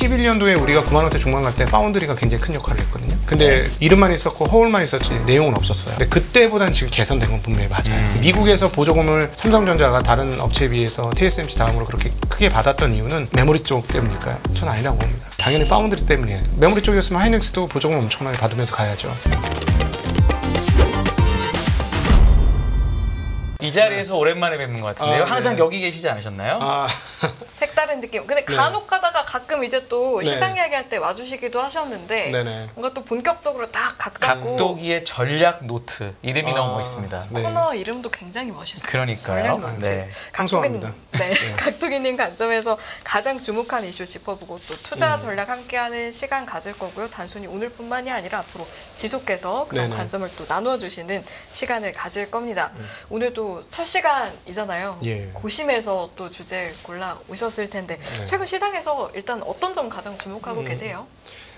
21년도에 우리가 9만 원대 중반 갈 때 파운드리가 굉장히 큰 역할을 했거든요. 근데 이름만 있었고 허울만 있었지 내용은 없었어요. 근데 그때보다는 지금 개선된 건 분명히 맞아요. 미국에서 보조금을 삼성전자가 다른 업체에 비해서 TSMC 다음으로 그렇게 크게 받았던 이유는 메모리 쪽 때문일까요? 저는 아니라고 봅니다. 당연히 파운드리 때문이에요. 메모리 쪽이었으면 하이닉스도 보조금 엄청나게 받으면서 가야죠. 이 자리에서 오랜만에 뵙는 것 같은데요. 항상 네. 여기 계시지 않으셨나요? 색다른 느낌. 근데 간혹 가다가 가끔 이제 또 시장 이야기할 때 와주시기도 하셨는데 뭔가 또 본격적으로 딱 각 잡고 각도기의 전략 노트 이름이 너무 멋있습니다. 코너 이름도 굉장히 멋있어요. 그러니까요. 전략 노트. 네. 강소합니다. 각도기님 관점에서 가장 주목한 이슈 짚어보고 또 투자 전략 함께하는 시간 가질 거고요. 단순히 오늘뿐만이 아니라 앞으로 지속해서 그런 관점을 또 나누어 주시는 시간을 가질 겁니다. 오늘도 첫 시간이잖아요. 고심해서 또 주제 골라 오셨을 텐데 최근 시장에서 일단 어떤 점 가장 주목하고 계세요?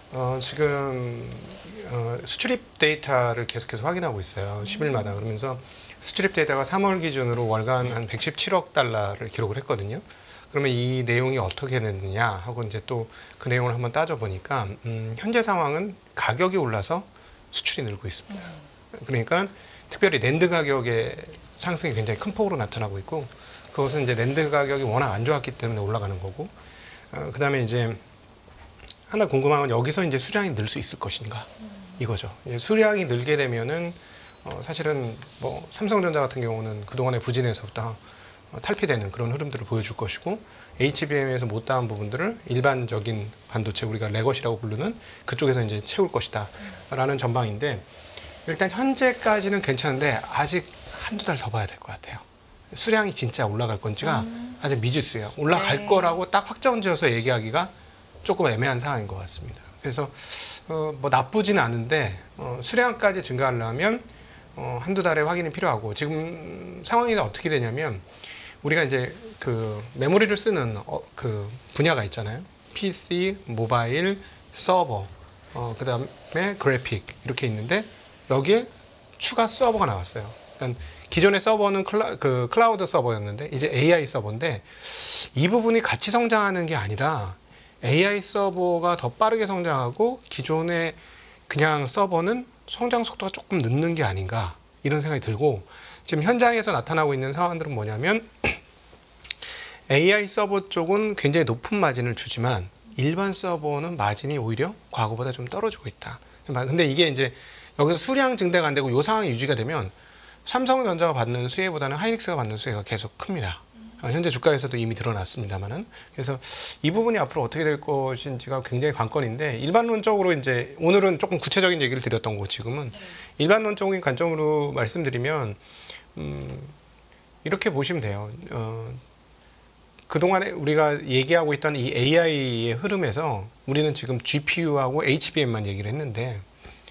지금 수출입 데이터를 계속해서 확인하고 있어요. 10일마다. 그러면서 수출입 데이터가 3월 기준으로 월간 한 117억 달러를 기록을 했거든요. 그러면 이 내용이 어떻게 됐느냐 하고 이제 또 그 내용을 한번 따져보니까 현재 상황은 가격이 올라서 수출이 늘고 있습니다. 그러니까 특별히 낸드 가격의 상승이 굉장히 큰 폭으로 나타나고 있고 그것은 이제 낸드 가격이 워낙 안 좋았기 때문에 올라가는 거고 그다음에 이제 하나 궁금한 건 여기서 이제 수량이 늘 수 있을 것인가 이거죠. 수량이 늘게 되면은 사실은 뭐 삼성전자 같은 경우는 그동안의 부진에서부터 탈피되는 그런 흐름들을 보여줄 것이고 HBM에서 못다한 부분들을 일반적인 반도체 우리가 레거시라고 부르는 그쪽에서 이제 채울 것이다 라는 전망인데 일단 현재까지는 괜찮은데 아직 한두 달 더 봐야 될 것 같아요. 수량이 진짜 올라갈 건지가 아직 미지수예요. 올라갈 거라고 딱 확정지어서 얘기하기가 조금 애매한 상황인 것 같습니다. 그래서 뭐 나쁘진 않은데 수량까지 증가하려면 한두 달의 확인이 필요하고 지금 상황이 어떻게 되냐면 우리가 이제 그 메모리를 쓰는 그 분야가 있잖아요. PC, 모바일, 서버, 그다음에 그래픽 이렇게 있는데 여기에 추가 서버가 나왔어요. 그러니까 기존의 서버는 클라우드 서버였는데 이제 AI 서버인데 이 부분이 같이 성장하는 게 아니라 AI 서버가 더 빠르게 성장하고 기존의 그냥 서버는 성장 속도가 조금 늦는 게 아닌가 이런 생각이 들고 지금 현장에서 나타나고 있는 상황들은 뭐냐면 AI 서버 쪽은 굉장히 높은 마진을 주지만 일반 서버는 마진이 오히려 과거보다 좀 떨어지고 있다. 근데 이게 이제 여기서 수량 증대가 안 되고 이 상황이 유지가 되면 삼성전자가 받는 수혜보다는 하이닉스가 받는 수혜가 계속 큽니다. 현재 주가에서도 이미 드러났습니다만은 그래서 이 부분이 앞으로 어떻게 될 것인지가 굉장히 관건인데 일반론적으로 이제 오늘은 조금 구체적인 얘기를 드렸던 거고 지금은 일반론적인 관점으로 말씀드리면 이렇게 보시면 돼요. 그동안에 우리가 얘기하고 있던 이 AI의 흐름에서 우리는 지금 GPU하고 HBM만 얘기를 했는데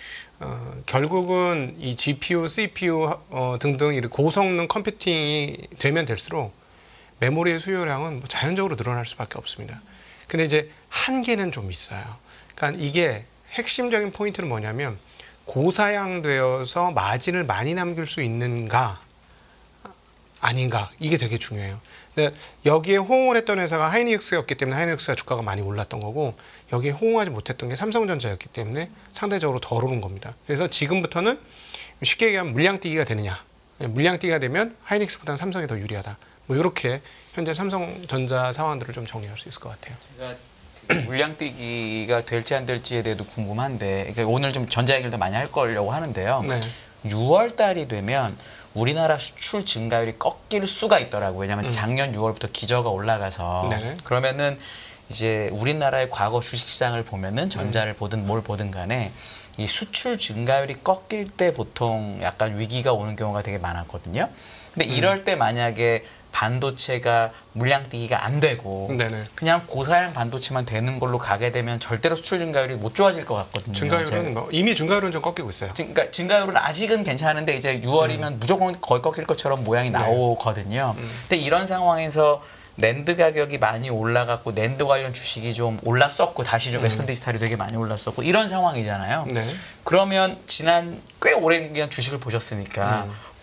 결국은 이 GPU, CPU 등등 이런 고성능 컴퓨팅이 되면 될수록 메모리의 수요량은 뭐 자연적으로 늘어날 수밖에 없습니다. 근데 이제 한계는 좀 있어요. 그러니까 이게 핵심적인 포인트는 뭐냐면 고사양되어서 마진을 많이 남길 수 있는가 아닌가 이게 되게 중요해요. 근데 여기에 호응을 했던 회사가 하이닉스였기 때문에 하이닉스가 주가가 많이 올랐던 거고 여기에 호응하지 못했던 게 삼성전자였기 때문에 상대적으로 덜 오른 겁니다. 그래서 지금부터는 쉽게 얘기하면 물량뛰기가 되느냐 물량뛰기가 되면 하이닉스보다는 삼성이 더 유리하다. 뭐 이렇게 현재 삼성전자 상황들을 좀 정리할 수 있을 것 같아요. 제가 그 물량뛰기가 될지 안 될지에 대해도 궁금한데 그러니까 오늘 좀 전자 얘기를 더 많이 할 거려고 하는데요. 6월 달이 되면 우리나라 수출 증가율이 꺾일 수가 있더라고요. 왜냐하면 작년 6월부터 기저가 올라가서 그러면은 이제 우리나라의 과거 주식시장을 보면은 전자를 보든 뭘 보든 간에 이 수출 증가율이 꺾일 때 보통 약간 위기가 오는 경우가 되게 많았거든요. 근데 이럴 때 만약에 반도체가 물량뛰기가 안 되고 그냥 고사양 반도체만 되는 걸로 가게 되면 절대로 수출 증가율이 못 좋아질 것 같거든요. 증가율은 뭐 이미 증가율은 좀 꺾이고 있어요. 그러니까 증가율은 아직은 괜찮은데 이제 6월이면 무조건 거의 꺾일 것처럼 모양이 나오거든요. 근데 이런 상황에서 낸드 가격이 많이 올라갔고 낸드 관련 주식이 좀 올랐었고 다시 좀 S&P 디지털이 되게 많이 올랐었고 이런 상황이잖아요. 그러면 지난 꽤 오랜 기간 주식을 보셨으니까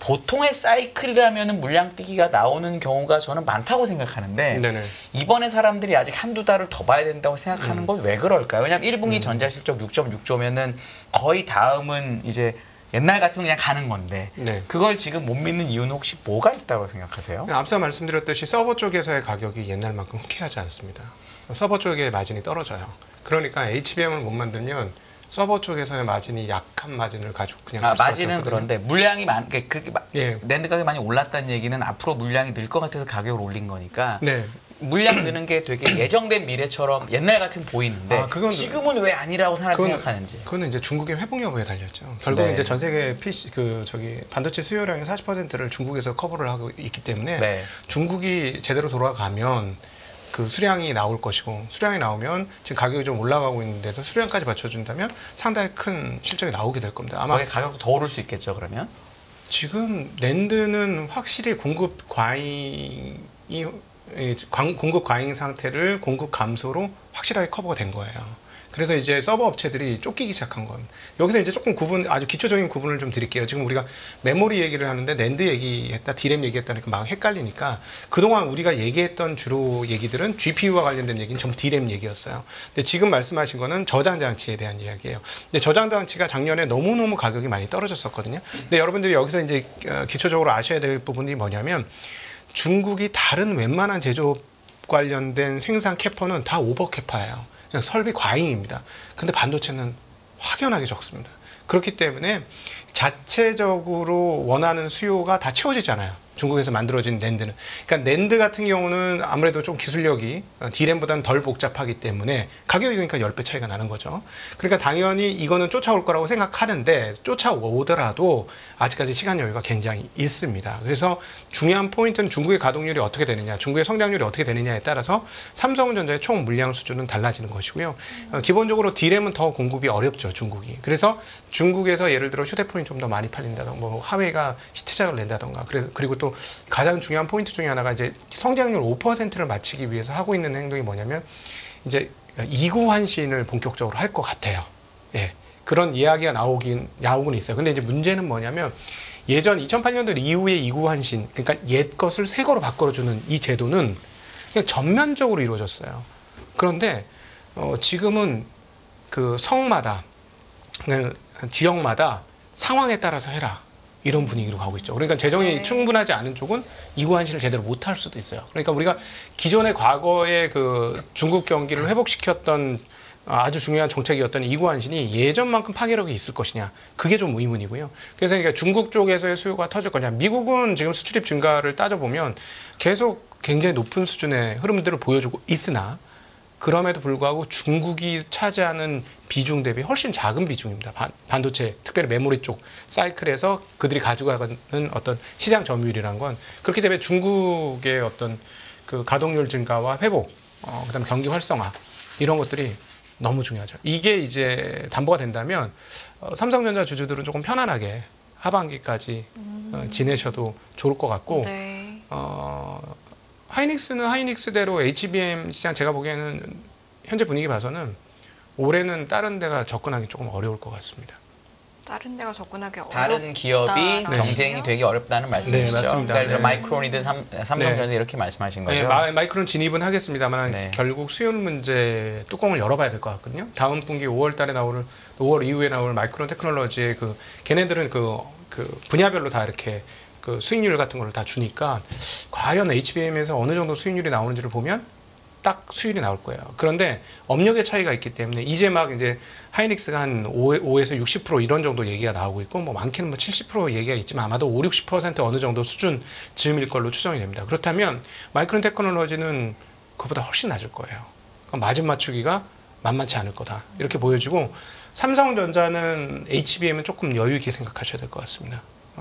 보통의 사이클이라면 물량뛰기가 나오는 경우가 저는 많다고 생각하는데 네네. 이번에 사람들이 아직 한두 달을 더 봐야 된다고 생각하는 건 왜 그럴까요? 왜냐하면 1분기 전자실적 6.6조면은 거의 다음은 이제 옛날 같으면 그냥 가는 건데 네. 그걸 지금 못 믿는 이유는 혹시 뭐가 있다고 생각하세요? 앞서 말씀드렸듯이 서버 쪽에서의 가격이 옛날만큼 흔쾌하지 않습니다. 서버 쪽의 마진이 떨어져요. 그러니까 HBM을 못 만들면 서버 쪽에서의 마진이 약한 마진을 가지고 그냥 마진은 그런데 물량이 예. 낸드 가격이 많이 올랐다는 얘기는 앞으로 물량이 늘 것 같아서 가격을 올린 거니까 네. 물량 느는 게 되게 예정된 미래처럼 옛날 같은 보이는데 지금은 왜 아니라고 생각하는지. 그거는 이제 중국의 회복 여부에 달렸죠. 결국 이제 전 세계 PC 반도체 수요량의 40%를 중국에서 커버를 하고 있기 때문에 중국이 제대로 돌아가면 그 수량이 나올 것이고 수량이 나오면 지금 가격이 좀 올라가고 있는 데서 수량까지 받쳐준다면 상당히 큰 실적이 나오게 될 겁니다. 아마 거기 가격도 더 오를 수 있겠죠. 그러면 지금 낸드는 확실히 공급 과잉 상태를 공급 감소로 확실하게 커버가 된 거예요. 그래서 이제 서버 업체들이 쫓기기 시작한 건 여기서 이제 조금 아주 기초적인 구분을 좀 드릴게요. 지금 우리가 메모리 얘기를 하는데 낸드 얘기했다, 디램 얘기했다니까 막 헷갈리니까 그동안 우리가 얘기했던 주로 얘기들은 GPU와 관련된 얘기는 전부 디램 얘기였어요. 근데 지금 말씀하신 거는 저장 장치에 대한 이야기예요. 근데 저장 장치가 작년에 너무너무 가격이 많이 떨어졌었거든요. 근데 여러분들이 여기서 이제 기초적으로 아셔야 될 부분이 뭐냐면 중국이 다른 웬만한 제조업 관련된 생산 캐퍼는 다 오버 캐파예요. 그냥 설비 과잉입니다. 근데 반도체는 확연하게 적습니다. 그렇기 때문에 자체적으로 원하는 수요가 다 채워지잖아요. 중국에서 만들어진 낸드는. 그러니까 낸드 같은 경우는 아무래도 좀 기술력이 D램보다는 덜 복잡하기 때문에 가격이 그러니까 10배 차이가 나는 거죠. 그러니까 당연히 이거는 쫓아올 거라고 생각하는데 쫓아오더라도 아직까지 시간 여유가 굉장히 있습니다. 그래서 중요한 포인트는 중국의 가동률이 어떻게 되느냐, 중국의 성장률이 어떻게 되느냐에 따라서 삼성전자의 총 물량 수준은 달라지는 것이고요. 기본적으로 D램은 더 공급이 어렵죠, 중국이. 그래서 중국에서 예를 들어 휴대폰이 좀 더 많이 팔린다던가, 뭐 하웨이가 히트작을 낸다던가, 그리고 또 가장 중요한 포인트 중에 하나가 이제 성장률 5%를 맞추기 위해서 하고 있는 행동이 뭐냐면 이제 이구 환신을 본격적으로 할 것 같아요. 예. 그런 이야기가 나오긴 있어요. 근데 이제 문제는 뭐냐면 예전 2008년도 이후에 이구 환신, 그러니까 옛 것을 새 거로 바꿔주는 이 제도는 그냥 전면적으로 이루어졌어요. 그런데 지금은 그 성마다, 지역마다 상황에 따라서 해라. 이런 분위기로 가고 있죠. 그러니까 재정이 충분하지 않은 쪽은 이구 환신을 제대로 못할 수도 있어요. 그러니까 우리가 기존의 과거의 그 중국 경기를 회복시켰던 아주 중요한 정책이었던 이구 환신이 예전만큼 파괴력이 있을 것이냐, 그게 좀 의문이고요. 그래서 그러니까 중국 쪽에서의 수요가 터질 거냐. 미국은 지금 수출입 증가를 따져보면 계속 굉장히 높은 수준의 흐름들을 보여주고 있으나 그럼에도 불구하고 중국이 차지하는 비중 대비 훨씬 작은 비중입니다. 반도체, 특별히 메모리 쪽 사이클에서 그들이 가져가는 어떤 시장 점유율이란 건, 그렇기 때문에 중국의 어떤 그 가동률 증가와 회복, 그다음에 경기 활성화, 이런 것들이 너무 중요하죠. 이게 이제 담보가 된다면 삼성전자 주주들은 조금 편안하게 하반기까지 지내셔도 좋을 것 같고, 네. 하이닉스는 하이닉스대로 HBM 시장, 제가 보기에는 현재 분위기 봐서는 올해는 다른 데가 접근하기 조금 어려울 것 같습니다. 다른 데가 접근하기 어렵다. 다른 기업이 경쟁이 되기 어렵다는 말씀이시죠? 네, 맞습니다. 그러니까 마이크론이든 삼성전자 이렇게 말씀하신 거죠? 네, 마이크론 진입은 하겠습니다만 결국 수요율 문제 뚜껑을 열어봐야 될 것 같거든요. 다음 분기 5월 달에 5월 이후에 나올 마이크론 테크놀로지의 걔네들은 그 분야별로 다 이렇게 그 수익률 같은 걸 다 주니까 과연 HBM에서 어느 정도 수익률이 나오는지를 보면 딱 수익이 나올 거예요. 그런데 업력의 차이가 있기 때문에 이제 막 이제 하이닉스가 한 5에서 60% 이런 정도 얘기가 나오고 있고, 뭐 많게는 뭐 70% 얘기가 있지만 아마도 60% 어느 정도 수준 즈음일 걸로 추정이 됩니다. 그렇다면 마이크론 테크놀로지는 그보다 훨씬 낮을 거예요. 그러니까 마진 맞추기가 만만치 않을 거다. 이렇게 보여지고, 삼성전자는 HBM은 조금 여유 있게 생각하셔야 될 것 같습니다.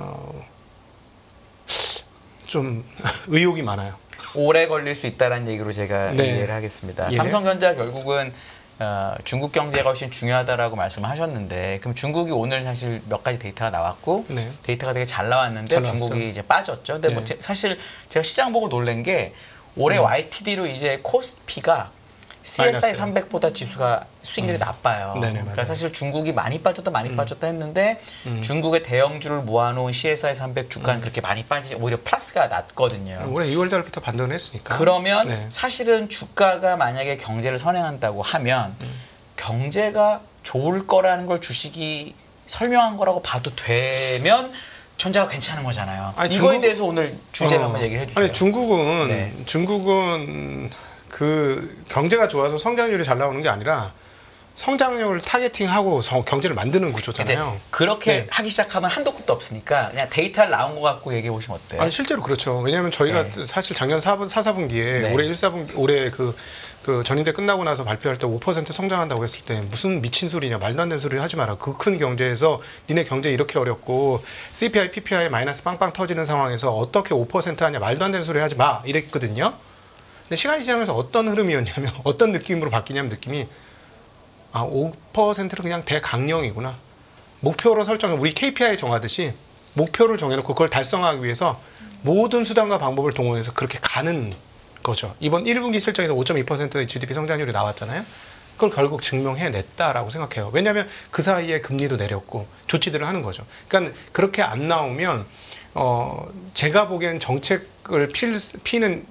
좀 의욕이 많아요. 오래 걸릴 수 있다는 얘기로 제가 이해를 하겠습니다. 삼성전자 결국은 중국 경제가 훨씬 중요하다라고 말씀하셨는데, 그럼 중국이 오늘 사실 몇 가지 데이터가 나왔고 데이터가 되게 잘 나왔는데 중국이 이제 빠졌죠. 근데 뭐 사실 제가 시장 보고 놀란 게 올해 YTD로 이제 코스피가 CSI 300보다 지수가 수익률이 나빠요. 네네, 그러니까 맞아요. 사실 중국이 많이 빠졌다 했는데 중국의 대형주를 모아놓은 CSI 300 주가는 그렇게 많이 빠지지 오히려 플러스가 낮거든요. 올해 2월 달부터 반등을 했으니까. 그러면 네. 사실은 주가가 만약에 경제를 선행한다고 하면 경제가 좋을 거라는 걸 주식이 설명한 거라고 봐도 되면 전자가 괜찮은 거잖아요. 아니, 이거에 중국- 대해서 오늘 주제를 한번 얘기를 해주세요. 아니 중국은 네. 그 경제가 좋아서 성장률이 잘 나오는 게 아니라 성장률을 타겟팅하고 경제를 만드는 근데 구조잖아요. 그렇게 네. 하기 시작하면 한도 끝도 없으니까 그냥 데이터를 나온 거 갖고 얘기해 보시면 어때요? 아니 실제로 그렇죠. 왜냐하면 저희가 네. 사실 작년 4사분기에 네. 올해 1사분기 올해 그 전임대 끝나고 나서 발표할 때 5% 성장한다고 했을 때 무슨 미친 소리냐 말도 안 되는 소리 하지 마라. 그 큰 경제에서 니네 경제 이렇게 어렵고 CPI, PPI 마이너스 빵빵 터지는 상황에서 어떻게 5% 하냐 말도 안 되는 소리 하지 마 이랬거든요. 근데 시간이 지나면서 어떤 흐름이었냐면 어떤 느낌으로 바뀌냐면 느낌이 5%는 그냥 대강령이구나. 목표로 설정해 우리 KPI 정하듯이 목표를 정해놓고 그걸 달성하기 위해서 모든 수단과 방법을 동원해서 그렇게 가는 거죠. 이번 1분기 실적에서 5.2%의 GDP 성장률이 나왔잖아요. 그걸 결국 증명해냈다라고 생각해요. 왜냐하면 그 사이에 금리도 내렸고 조치들을 하는 거죠. 그러니까 그렇게 안 나오면 제가 보기엔 정책을 피는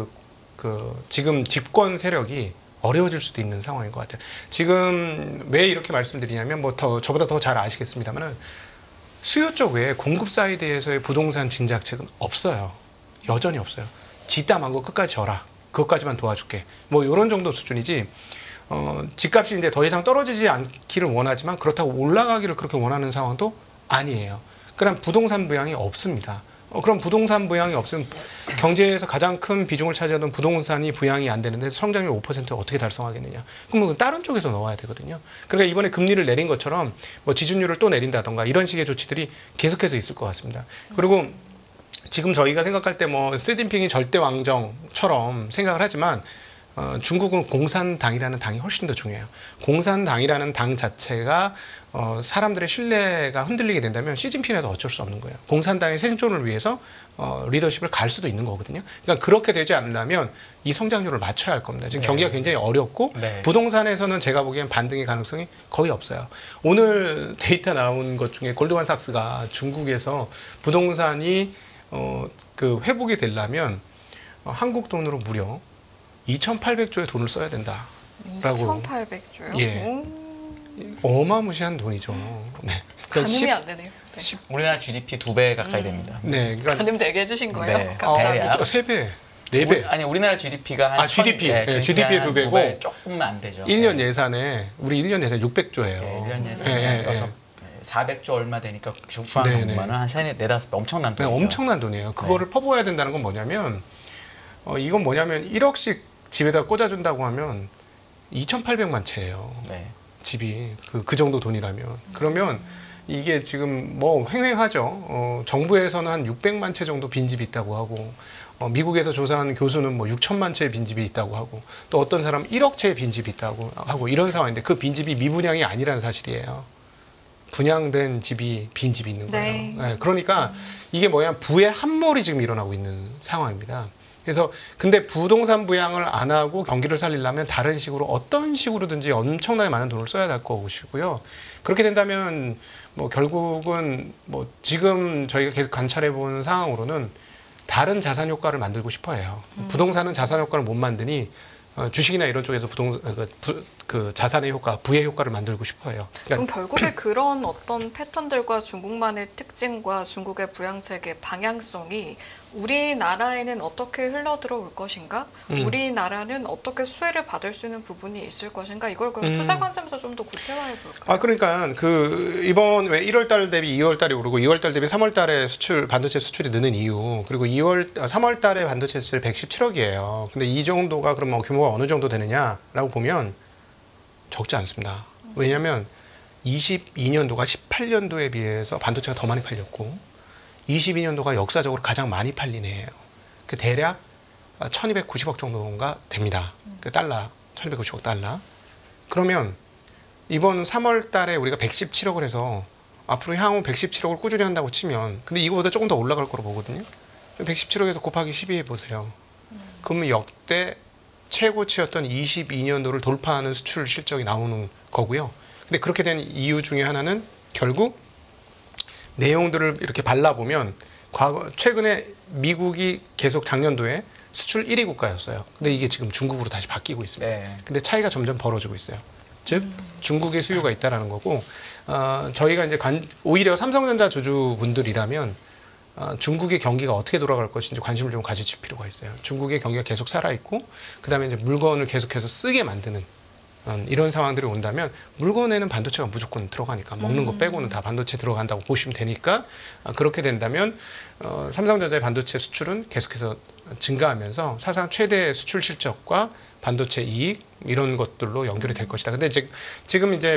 지금 집권 세력이 어려워질 수도 있는 상황인 것 같아요. 지금 왜 이렇게 말씀드리냐면 저보다 더 잘 아시겠습니다만은 수요 쪽 외에 공급 사이드에서의 부동산 진작책은 없어요. 여전히 없어요. 지땀한 거 끝까지 져라. 그것까지만 도와줄게. 뭐 이런 정도 수준이지. 집값이 이제 더 이상 떨어지지 않기를 원하지만 그렇다고 올라가기를 그렇게 원하는 상황도 아니에요. 그럼 부동산 부양이 없습니다. 그럼 부동산 부양이 없으면 경제에서 가장 큰 비중을 차지하던 부동산이 부양이 안 되는데 성장률 5%를 어떻게 달성하겠느냐. 그러면 다른 쪽에서 넣어야 되거든요. 그러니까 이번에 금리를 내린 것처럼 뭐 지준율을 또 내린다던가 이런 식의 조치들이 계속해서 있을 것 같습니다. 그리고 지금 저희가 생각할 때 뭐 시진핑이 절대 왕정처럼 생각을 하지만 중국은 공산당이라는 당이 훨씬 더 중요해요. 공산당이라는 당 자체가 사람들의 신뢰가 흔들리게 된다면 시진핑에도 어쩔 수 없는 거예요. 공산당의 생존을 위해서 리더십을 갈 수도 있는 거거든요. 그러니까 그렇게 되지 않으려면 이 성장률을 맞춰야 할 겁니다. 지금 경기가 굉장히 어렵고 부동산에서는 제가 보기엔 반등의 가능성이 거의 없어요. 오늘 데이터 나온 것 중에 골드만삭스가 중국에서 부동산이 회복이 되려면 한국 돈으로 무려 2,800조의 돈을 써야 된다. 2,800조요? 예. 어마무시한 돈이죠. 네. 가늠이 안 되네요. 네. 우리나라 GDP 2배 가까이 됩니다. 네. 그러니까 가늠 되게 해주신 거예요? 네. 감사합니다. 3배, 4배. 아니 우리나라 GDP가 한 GDP의 2배고 조금 안 되죠. 1년 예산에 우리 1년 예산 600조예요. 네, 1년 예산에 400조 얼마 되니까 중앙정부만은 한 4-5배 엄청난 돈이죠. 네, 엄청난 돈이에요. 그거를 퍼부어야 된다는 건 뭐냐면 이건 뭐냐면 1억씩 집에다 꽂아준다고 하면 2,800만 채예요. 네. 집이 그 정도 돈이라면. 그러면 이게 지금 뭐 횡행하죠. 정부에서는 한 600만 채 정도 빈집이 있다고 하고 미국에서 조사한 교수는 뭐 6천만 채 빈집이 있다고 하고 또 어떤 사람은 1억 채 빈집이 있다고 하고 이런 상황인데 그 빈집이 미분양이 아니라는 사실이에요. 분양된 집이 빈집이 있는 거예요. 네. 네, 그러니까 이게 뭐냐 부의 함몰이 지금 일어나고 있는 상황입니다. 그래서 근데 부동산 부양을 안 하고 경기를 살리려면 다른 식으로 어떤 식으로든지 엄청나게 많은 돈을 써야 될 것이고요. 그렇게 된다면 뭐 결국은 뭐 지금 저희가 계속 관찰해 본 상황으로는 다른 자산 효과를 만들고 싶어 해요. 부동산은 자산 효과를 못 만드니 주식이나 이런 쪽에서 그 자산의 효과, 부의 효과를 만들고 싶어요. 그럼 결국에 그런 어떤 패턴들과 중국만의 특징과 중국의 부양책의 방향성이 우리나라에는 어떻게 흘러들어올 것인가? 우리나라는 어떻게 수혜를 받을 수 있는 부분이 있을 것인가? 이걸 그럼 투자 관점에서 좀 더 구체화해 볼까요? 그러니까 이번 왜 1월 달 대비 2월 달이 오르고 2월 달 대비 3월 달에 반도체 수출이 느는 이유, 그리고 3월 달에 반도체 수출이 117억이에요. 근데 이 정도가 그럼 규모가 어느 정도 되느냐라고 보면 적지 않습니다. 왜냐하면 22년도가 18년도에 비해서 반도체가 더 많이 팔렸고 22년도가 역사적으로 가장 많이 팔린 해예요. 그 대략 1,290억 정도가 됩니다. 그 달러, 1,290억 달러. 그러면 이번 3월 달에 우리가 117억을 해서 앞으로 향후 117억을 꾸준히 한다고 치면 근데 이거보다 조금 더 올라갈 거로 보거든요. 117억에서 곱하기 12 해보세요. 그러면 역대 최고치였던 22년도를 돌파하는 수출 실적이 나오는 거고요. 근데 그렇게 된 이유 중에 하나는 결국 내용들을 이렇게 발라보면 최근에 미국이 계속 작년도에 수출 1위 국가였어요. 근데 이게 지금 중국으로 다시 바뀌고 있습니다. 네. 근데 차이가 점점 벌어지고 있어요. 즉 중국의 수요가 있다라는 거고 저희가 이제 오히려 삼성전자 주주분들이라면 중국의 경기가 어떻게 돌아갈 것인지 관심을 좀 가지실 필요가 있어요. 중국의 경기가 계속 살아있고 그다음에 이제 물건을 계속해서 쓰게 만드는 이런 상황들이 온다면 물건에는 반도체가 무조건 들어가니까 먹는 거 빼고는 다 반도체 들어간다고 보시면 되니까 그렇게 된다면 삼성전자의 반도체 수출은 계속해서 증가하면서 사상 최대 수출 실적과 반도체 이익 이런 것들로 연결이 될 것이다. 근데 지금 이제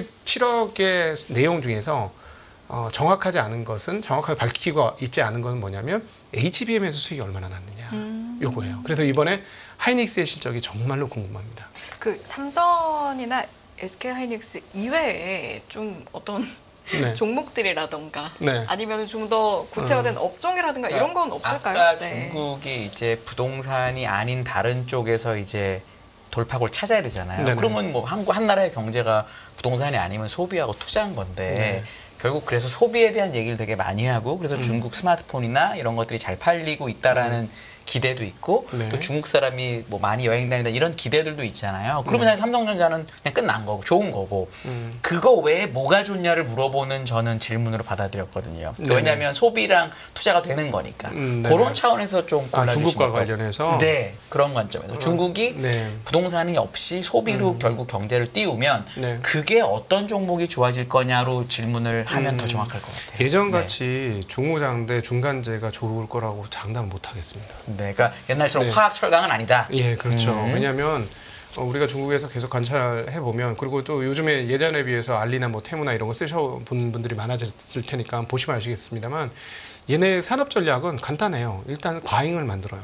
117억의 내용 중에서 정확하지 않은 것은 정확하게 밝히고 있지 않은 것은 뭐냐면 HBM에서 수익이 얼마나 났느냐 요거예요. 그래서 이번에 하이닉스의 실적이 정말로 궁금합니다. 그 삼성이나 SK하이닉스 이외에 좀 어떤 네. 종목들이라던가 네. 아니면 좀 더 구체화된 업종이라든가 이런 건 없을까요? 아까 네. 중국이 이제 부동산이 아닌 다른 쪽에서 이제 돌파구를 찾아야 되잖아요. 네네. 그러면 뭐 한 나라의 경제가 부동산이 아니면 소비하고 투자한 건데 네. 결국 그래서 소비에 대한 얘기를 되게 많이 하고 그래서 중국 스마트폰이나 이런 것들이 잘 팔리고 있다라는 기대도 있고 네. 또 중국 사람이 뭐 많이 여행 다닌다 이런 기대들도 있잖아요. 그러면 사실 삼성전자는 그냥 끝난 거고 좋은 거고 그거 외에 뭐가 좋냐를 물어보는 저는 질문으로 받아들였거든요. 네. 왜냐하면 소비랑 투자가 되는 거니까 그런 차원에서 좀 골라주시면 중국과 관련해서 네 그런 관점에서 중국이 네. 부동산이 없이 소비로 결국 경제를 띄우면 네. 그게 어떤 종목이 좋아질 거냐로 질문을 하면 더 정확할 것 같아요. 예전같이 중후장대 중간재가 좋을 거라고 장담 못 하겠습니다. 네, 그러니까 옛날처럼 네. 화학 철강은 아니다. 예, 그렇죠. 왜냐하면 우리가 중국에서 계속 관찰해 보면 그리고 또 요즘에 예전에 비해서 알리나 뭐 테무나 이런 거 쓰셔본 분들이 많아졌을 테니까 보시면 아시겠습니다만 얘네 산업 전략은 간단해요. 일단 과잉을 만들어요.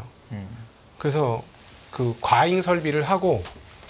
그래서 그 과잉 설비를 하고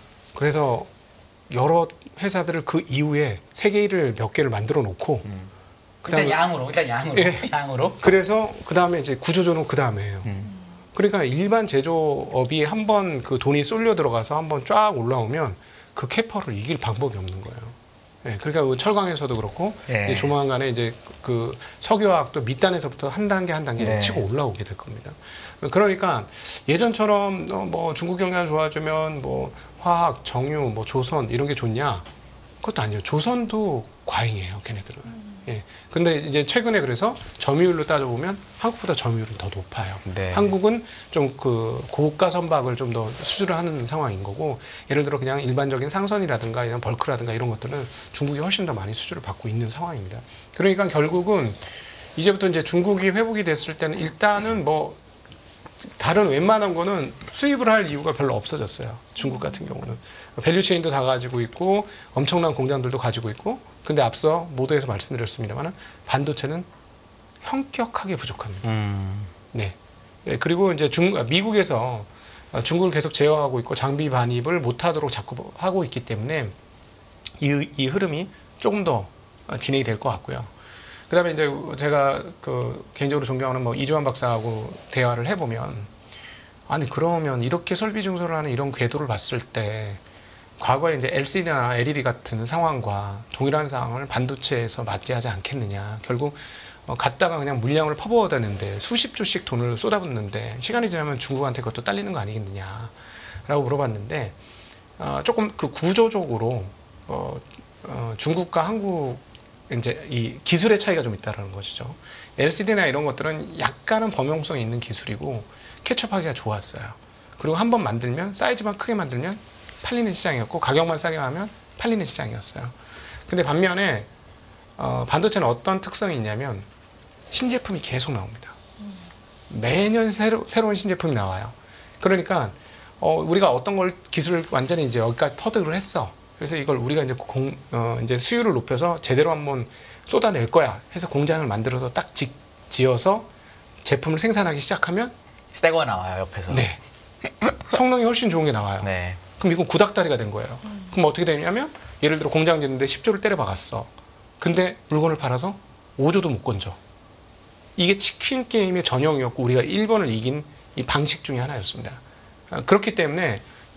그래서 여러 회사들을 그 이후에 세계 1을 몇 개를 만들어 놓고 일단 양으로. 예. 양으로. 그래서 그 다음에 이제 구조조는 그 다음에 해요. 그러니까 일반 제조업이 한번 그 돈이 쏠려 들어가서 한번 쫙 올라오면 그 캐퍼를 이길 방법이 없는 거예요. 예, 그러니까 그 철강에서도 그렇고 예. 조만간에 이제 그 석유화학도 밑단에서부터 한 단계 한 단계 네. 치고 올라오게 될 겁니다. 그러니까 예전처럼 뭐 중국 경제가 좋아지면 뭐 화학, 정유, 뭐 조선 이런 게 좋냐? 그것도 아니에요. 조선도 과잉이에요, 걔네들은. 예. 근데 이제 최근에 그래서 점유율로 따져보면 한국보다 점유율은 더 높아요. 네. 한국은 좀 그 고가 선박을 좀 더 수주를 하는 상황인 거고 예를 들어 그냥 일반적인 상선이라든가 이런 벌크라든가 이런 것들은 중국이 훨씬 더 많이 수주를 받고 있는 상황입니다. 그러니까 결국은 이제부터 이제 중국이 회복이 됐을 때는 일단은 뭐 다른 웬만한 거는 수입을 할 이유가 별로 없어졌어요. 중국 같은 경우는. 밸류체인도 다 가지고 있고 엄청난 공장들도 가지고 있고 근데 앞서 모두에서 말씀드렸습니다만 반도체는 현격하게 부족합니다. 네. 네. 그리고 이제 미국에서 중국을 계속 제어하고 있고 장비 반입을 못하도록 자꾸 하고 있기 때문에 이 흐름이 조금 더 진행이 될 것 같고요. 그다음에 이제 제가 그 개인적으로 존경하는 뭐 이주환 박사하고 대화를 해보면 아니 그러면 이렇게 설비 증설을 하는 이런 궤도를 봤을 때 과거에 이제 LCD나 LED 같은 상황과 동일한 상황을 반도체에서 맞이하지 않겠느냐. 결국 갔다가 그냥 물량을 퍼부어대는데 수십 조씩 돈을 쏟아붓는데 시간이 지나면 중국한테 그것도 딸리는 거 아니겠느냐라고 물어봤는데 조금 그 구조적으로 중국과 한국 이제 이 기술의 차이가 좀 있다라는 것이죠. LCD나 이런 것들은 약간은 범용성이 있는 기술이고 캐첩하기가 좋았어요. 그리고 한번 만들면 사이즈만 크게 만들면 팔리는 시장이었고 가격만 싸게 하면 팔리는 시장이었어요. 근데 반면에 반도체는 어떤 특성이 있냐면 신제품이 계속 나옵니다. 매년 새로운 신제품이 나와요. 그러니까 우리가 어떤 걸 기술을 완전히 이제 여기까지 터득을 했어. 그래서 이걸 우리가 이제 이제 수율을 높여서 제대로 한번 쏟아낼 거야 해서 공장을 만들어서 딱 지어서 제품을 생산하기 시작하면 새 거 나와요 옆에서. 네. 성능이 훨씬 좋은 게 나와요. 네. 그럼 이건 구닥다리가 된 거예요. 그럼 어떻게 되냐면 예를 들어 공장 짓는데 10조를 때려 박았어. 근데 물건을 팔아서 5조도 못 건져. 이게 치킨 게임의 전형이었고 우리가 1번을 이긴 이 방식 중에 하나였습니다. 그렇기 때문에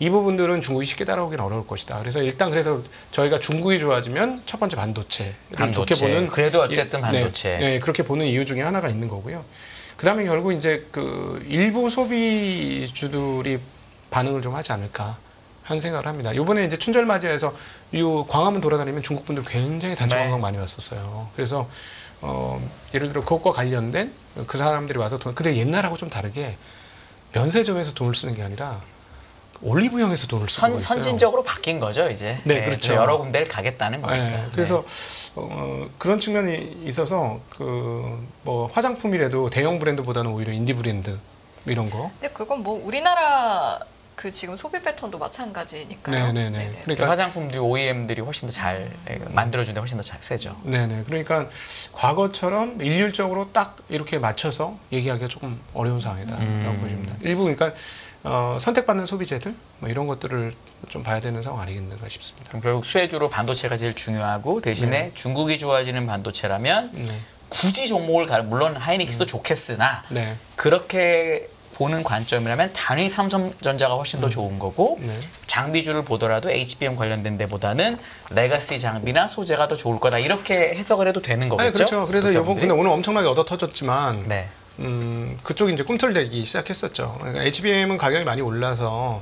이 부분들은 중국이 쉽게 따라오기는 어려울 것이다. 그래서 일단 저희가 중국이 좋아지면 첫 번째 반도체를 좋게 보는 그래도 어쨌든 반도체. 네, 그렇게 보는 이유 중에 하나가 있는 거고요. 그다음에 결국 이제 그 일부 소비주들이 반응을 좀 하지 않을까 하는 생각을 합니다. 이번에 이제 춘절 맞이해서 이 광화문 돌아다니면 중국 분들 굉장히 단체 관광 많이 왔었어요. 그래서 예를 들어 그것과 관련된 그 사람들이 와서 근데 옛날하고 좀 다르게 면세점에서 돈을 쓰는 게 아니라 올리브영에서 돈을 쓰고 있어요. 선진적으로 바뀐 거죠, 이제. 네, 그렇죠. 여러 군데를 가겠다는 거니까. 네, 그래서 그런 측면이 있어서 뭐 화장품이라도 대형 브랜드보다는 오히려 인디 브랜드 이런 거. 근데 그건 뭐 우리나라 그 지금 소비 패턴도 마찬가지니까요. 네네네. 그러니까 화장품들이 OEM들이 훨씬 더 잘 만들어주는데 훨씬 더 잘 세죠. 네네. 그러니까 과거처럼 일률적으로 딱 이렇게 맞춰서 얘기하기가 조금 어려운 상황이다라고 보십니다. 일부 그러니까 선택받는 소비재들 뭐 이런 것들을 좀 봐야 되는 상황 아니겠는가 싶습니다. 그럼 결국 수혜주로 반도체가 제일 중요하고 대신에 중국이 좋아지는 반도체라면 굳이 종목을 물론 하이닉스도 좋겠으나 그렇게 보는 관점이라면 단위 삼성전자가 훨씬 더 좋은 거고 장비주를 보더라도 HBM 관련된 데보다는 레가시 장비나 소재가 더 좋을 거다 이렇게 해석을 해도 되는 거겠죠? 그렇죠. 그래서 이번 근데 오늘 엄청나게 얻어 터졌지만 그쪽이 이제 꿈틀대기 시작했었죠. 그러니까 HBM은 가격이 많이 올라서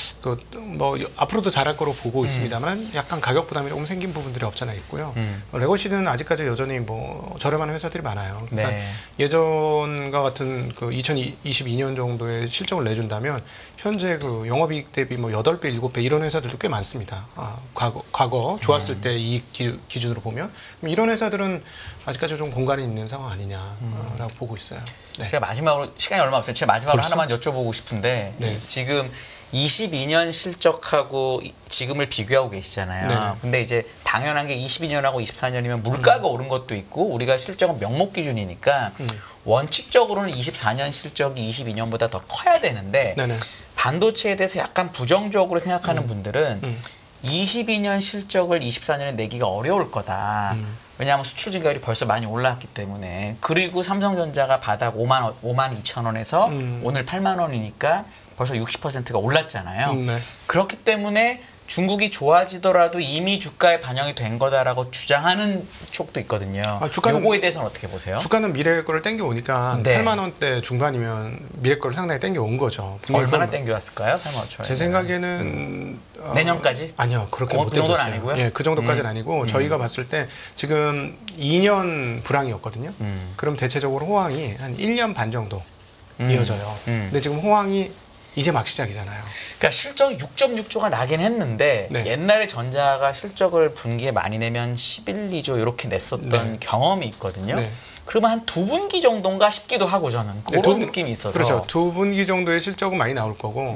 뭐 앞으로도 잘할 거로 보고 있습니다만 약간 가격 부담이 조금 생긴 부분들이 없잖아 있고요. 레거시는 아직까지 여전히 뭐 저렴한 회사들이 많아요. 그러니까 예전과 같은 그 2022년 정도의 실적을 내준다면 현재 그 영업이익 대비 뭐 8배, 7배 이런 회사들도 꽤 많습니다. 과거 좋았을 때 이익 기준으로 보면 이런 회사들은 아직까지 좀 공간이 있는 상황 아니냐라고 보고 있어요. 네. 제가 마지막으로 시간이 얼마 없어요. 제가 마지막으로 하나만 여쭤보고 싶은데 지금 22년 실적하고 지금을 비교하고 계시잖아요. 근데 이제 당연한 게 22년하고 24년이면 물가가 오른 것도 있고 우리가 실적은 명목 기준이니까 원칙적으로는 24년 실적이 22년보다 더 커야 되는데 반도체에 대해서 약간 부정적으로 생각하는 분들은 22년 실적을 24년에 내기가 어려울 거다. 왜냐하면 수출 증가율이 벌써 많이 올라왔기 때문에. 그리고 삼성전자가 바닥 5만 2천 원에서 오늘 8만 원이니까 벌써 60%가 올랐잖아요. 그렇기 때문에 중국이 좋아지더라도 이미 주가에 반영이 된 거다라고 주장하는 쪽도 있거든요. 요거에 대해서는 어떻게 보세요? 주가는 미래 거를 땡겨오니까 8만 원대 중반이면 미래 거를 상당히 땡겨온 거죠. 얼마나 땡겨왔을까요? 8만 5천 원. 제 생각에는 내년까지? 아니요. 그렇게 못 그 정도는 땡겼어요. 아니고요? 예, 그 정도까지는 아니고 저희가 봤을 때 지금 2년 불황이었거든요. 그럼 대체적으로 호황이 한 1년 반 정도 이어져요. 근데 지금 호황이 이제 막 시작이잖아요. 그러니까 실적이 6.6조가 나긴 했는데 옛날에 전자가 실적을 분기에 많이 내면 11, 2조 이렇게 냈었던 경험이 있거든요. 그러면 한 두 분기 정도인가 싶기도 하고 저는 그런 느낌이 있어서. 그렇죠. 두 분기 정도의 실적은 많이 나올 거고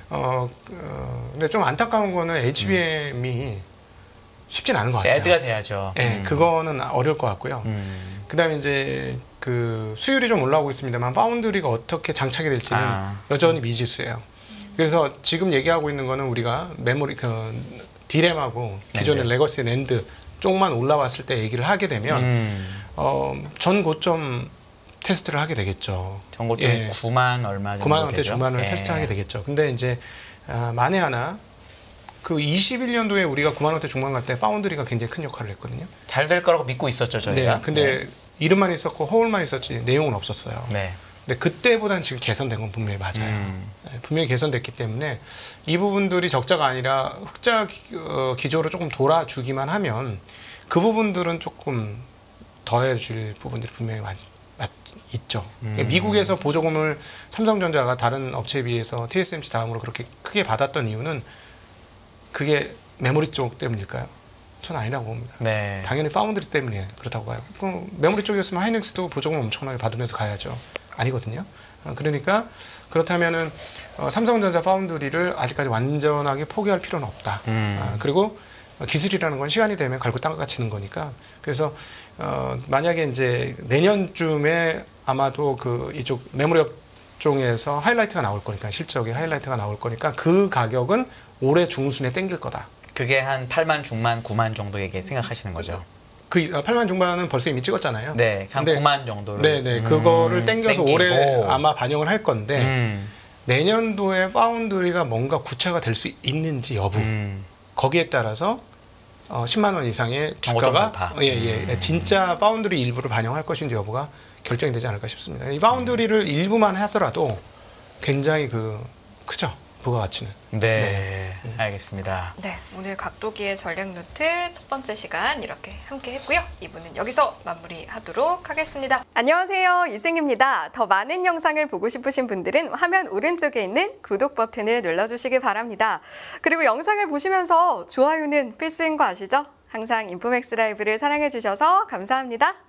근데 좀 안타까운 거는 HBM이 쉽진 않은 것 같아요. 애드가 돼야죠. 네, 그거는 어려울 것 같고요. 그다음에 이제 그 수율이 좀 올라오고 있습니다만 파운드리가 어떻게 장착이 될지는 여전히 미지수예요. 그래서 지금 얘기하고 있는 거는 우리가 메모리 디램하고 기존의 레거시 낸드 쪽만 올라왔을 때 얘기를 하게 되면 전 고점 테스트를 하게 되겠죠. 전 고점 9만 얼마 정도 9만 원대 되죠? 중반을 테스트하게 되겠죠. 근데 이제 만에 하나 그 21년도에 우리가 9만 원대 중반 갈 때 파운드리가 굉장히 큰 역할을 했거든요. 잘 될 거라고 믿고 있었죠, 저희가. 근데 이름만 있었고 허울만 있었지 내용은 없었어요. 근데 그때보다는 지금 개선된 건 분명히 맞아요. 분명히 개선됐기 때문에 이 부분들이 적자가 아니라 흑자 기조로 조금 돌아주기만 하면 그 부분들은 조금 더해줄 부분들이 분명히 있죠. 미국에서 보조금을 삼성전자가 다른 업체에 비해서 TSMC 다음으로 그렇게 크게 받았던 이유는 그게 메모리 쪽 때문일까요? 저는 아니라고 봅니다. 당연히 파운드리 때문에 그렇다고 봐요. 메모리 쪽이었으면 하이닉스도 보조금 엄청나게 받으면서 가야죠. 아니거든요. 그러니까 그렇다면은 삼성전자 파운드리를 아직까지 완전하게 포기할 필요는 없다. 그리고 기술이라는 건 시간이 되면 갈고 닦아치는 거니까. 그래서 만약에 이제 내년쯤에 아마도 그 이쪽 메모리 업종에서 하이라이트가 나올 거니까 실적에 하이라이트가 나올 거니까 그 가격은 올해 중순에 땡길 거다. 그게 한 8만 중만 9만 정도 얘기 생각하시는 거죠. 그 8만 중반은 벌써 이미 찍었잖아요. 한 9만 정도를. 그거를 땡겨서 올해 아마 반영을 할 건데 내년도에 파운드리가 뭔가 구체가 될 수 있는지 여부 거기에 따라서 10만 원 이상의 주가가 진짜 파운드리 일부를 반영할 것인지 여부가 결정이 되지 않을까 싶습니다. 이 파운드리를 일부만 하더라도 굉장히 크죠. 부가가치는. 네, 알겠습니다. 네, 오늘 각도기의 전략 노트 첫 번째 시간 이렇게 함께 했고요. 2부는 여기서 마무리하도록 하겠습니다. 안녕하세요, 이승입니다. 더 많은 영상을 보고 싶으신 분들은 화면 오른쪽에 있는 구독 버튼을 눌러주시기 바랍니다. 그리고 영상을 보시면서 좋아요는 필수인 거 아시죠? 항상 인포맥스 라이브를 사랑해 주셔서 감사합니다.